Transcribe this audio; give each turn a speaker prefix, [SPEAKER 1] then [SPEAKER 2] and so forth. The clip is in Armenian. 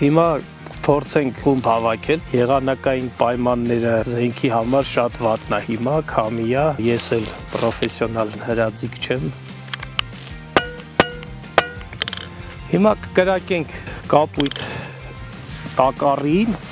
[SPEAKER 1] Հիմա փորձենք խումբ հավաքել, եղանակային պայմանները զենքի համար շատ վատն է հիմա, քամի է, ես էլ պրոֆեսիոնալ հրաձիգ չեմ։ Հիմա կկրակենք կապույտ տակառին